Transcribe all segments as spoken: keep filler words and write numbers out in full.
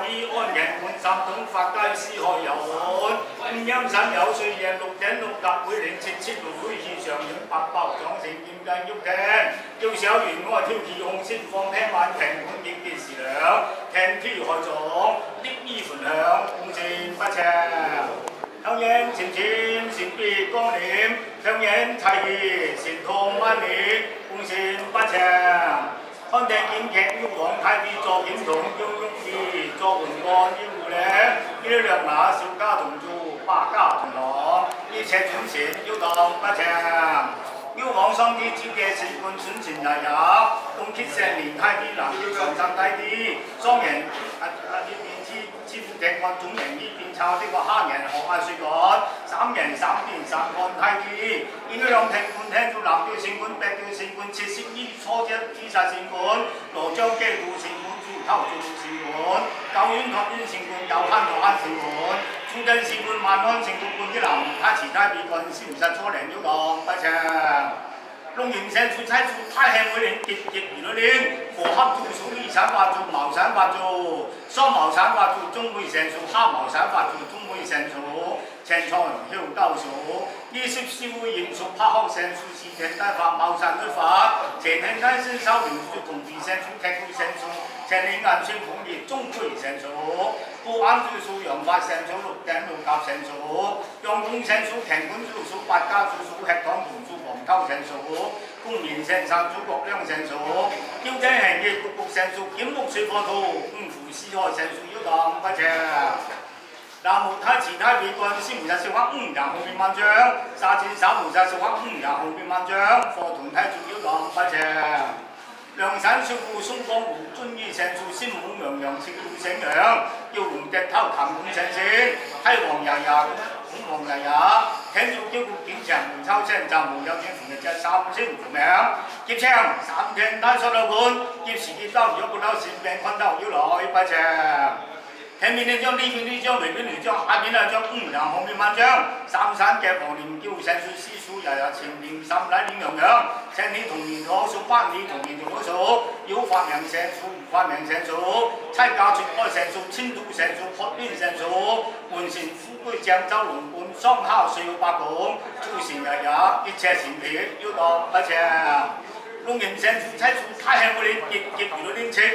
以安人滿心東發街市開遊玩，五陰神有歲贏六頂六甲會連切切路會以上映八包掌成劍筋喐聽，要小圓我挑起紅先放聽晚平滿結結時涼，聽挑開狀，啲衣款響，共善不邪。香煙前前善別光年，香煙齊氣善通萬年，共善不邪。看定演劇要皇太子作檢同，要容易作換幹要護領，要亮馬小家同住，百家同樂，要赤轉前要當不正，要往上啲接嘅士官選前日日，共結石年太啲男要長生太啲，雙人啊啊呢邊之之副正幹總人呢邊抄的個蝦人學下説幹，三人三邊三幹太啲，要兩聽官聽到南調聖官北調聖官，切色衣初一知殺聖官，羅章基督聖官，豬頭做聖官，教院學院聖官，教慳學慳聖官，中正聖官萬安聖官官啲男，他持太別幹，先唔實初零要講不正。龍源成數猜數，太慶每年結結而來年，和合做數二產法做茅產法做，雙茅產法做中會成數，黑茅產法做中會成數，青菜曉交數，二十四會元素拍學成數，是田大法茅產律法，前天間先收元素同治成數，劇會成數，前年眼算紅葉中會成數，古眼最數陽法成數，六頂六甲成數，陽公成數，乾官最數，八家最數，吃糖同數。偷成數，公然成三祖國兩成數，叫正行業局局成數，檢木水火土，五符四害成數要當不邪。南無太慈太悲觀，師菩薩笑話五人紅遍萬丈，沙展三菩薩笑話五人紅遍萬丈，火同太祖要當不邪。梁山少婦松江湖，遵義成數，仙母娘娘切要醒陽，要龍隻頭談滿成線，太皇爺爺。紅日日，聽住叫個檢場門抽聲，就無有轉逢日只三星符名，劫槍三天單數兩管，劫時劫刀有個刀善病困刀要來不正。聽面呢張呢邊呢張，裏邊呢張，下邊呢張五人紅面萬丈，三山嘅黃連叫成數師數日日前年三禮年洋洋，青年同年可數，八年同年仲可數，要發明成數唔發明成數，妻家出開成數，千度成數，學邊成數，門前富貴鄭州龍冠，雙烤四八拱，諸善日日，一切善撇要當不邪，龍形成數，妻數太慶我哋結結如到年青。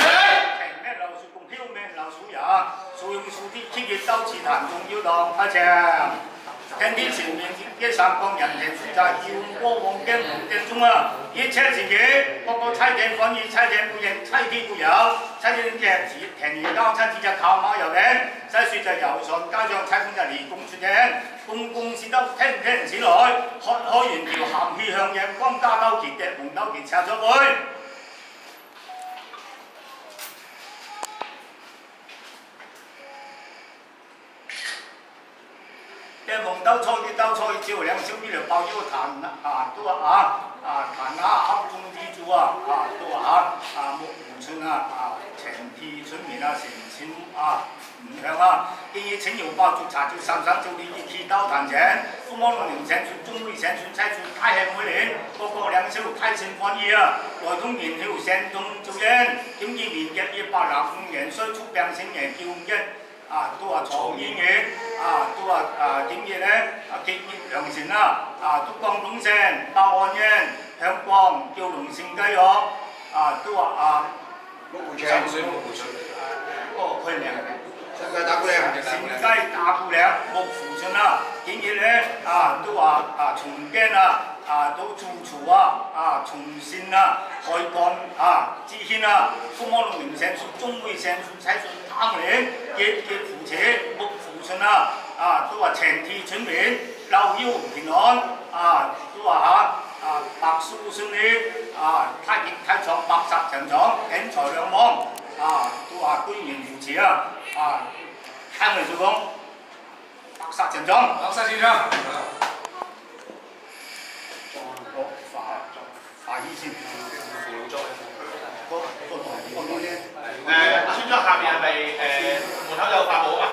數用數啲企業鬥智談仲要當不正，聽啲前面嘅三江人情負責要過往嘅無定中啊！一切自己個個猜定反而猜定不認，猜啲固有，猜定嘅字停而交，猜字就靠馬遊頂，猜説就遊上加上猜本就離公出頂，公公是得聽聽此來，開開完條鹹氣向陽光加兜結嘅紅兜結插咗去。嘅紅兜菜嘅兜菜照兩小米嚟爆腰彈啊都話啊啊彈啊合中之主啊啊都話啊啊木湖村啊啊長鐵村面啊成千啊唔響啊，建議請用包做茶照三省做啲熱氣兜彈請，富摩龍年請算中會請算猜算太慶每年，個個兩小太勝翻意啊，來通年條成中做人，點知年嘅一百零五人衰出病成人叫一。啊，都話藏醫院，啊，都話啊點嘢咧？啊，結業良善啦，啊，都講東城、百安人、香港叫龍勝雞肉，啊，都話啊， 木湖青水木湖村， 哦，佢靚， 勝雞打鼓嶺， 勝雞打鼓嶺，木湖村啦，點嘢咧？啊，都話啊松驚啊，啊都做廚啊，啊松善啊，海港啊，知軒啊，富摩龍名成數，中會成數，睇數。啱年結結扶持木扶順啊！啊都話長鐵春面，留腰平安啊！都話嚇啊白蘇順利啊！太極太長，白實長長，景財兩旺啊！都話居然扶持啊！啊聽佢所講，白實長長， 白實長長。 再個法法醫先，輔助個個個個咧。 誒，村莊下邊係咪誒